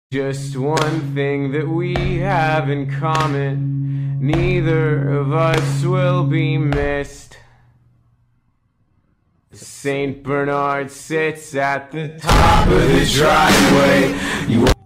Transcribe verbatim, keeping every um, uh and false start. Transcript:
Just one thing that we have in common, neither of us will be missed. Saint Bernard sits at the top of the driveway. You